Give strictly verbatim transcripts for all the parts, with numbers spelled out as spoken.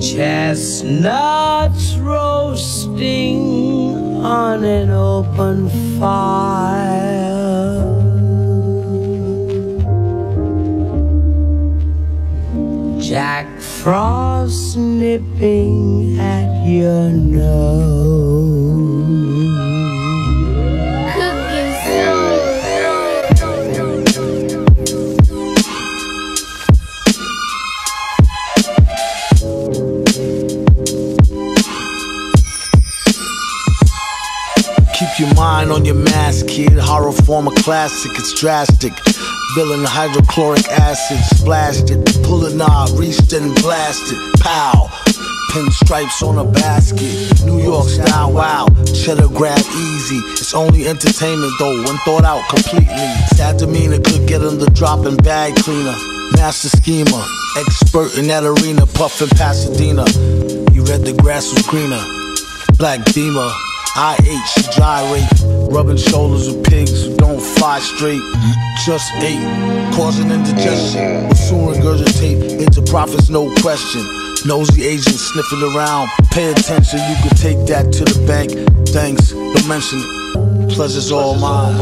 Chestnuts roasting on an open fire, Jack Frost nipping at your nose. Keep your mind on your mask, kid. Horror form a classic, it's drastic. Villain hydrochloric acid, splashed it. Pull a knob, reached and blasted. Pow! Pinstripes on a basket. New York style, wow. Cheddar grab easy. It's only entertainment though, when thought out completely. Sad demeanor could get him the dropping bag cleaner. Master schemer, expert in that arena, puffin' Pasadena. You read the grass was greener. Black Beamer. I ate, she gyrate, rubbing shoulders with pigs who don't fly straight. Just ate, causing indigestion, will soon regurgitate into profits, no question. Nosy agents sniffing around, pay attention, you can take that to the bank. Thanks, don't mention it, pleasure's all mine.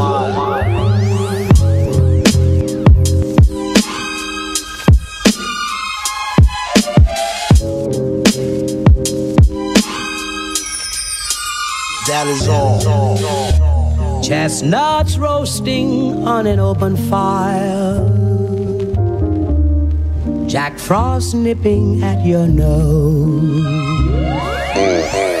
That is all. Chestnuts roasting on an open fire, Jack Frost nipping at your nose.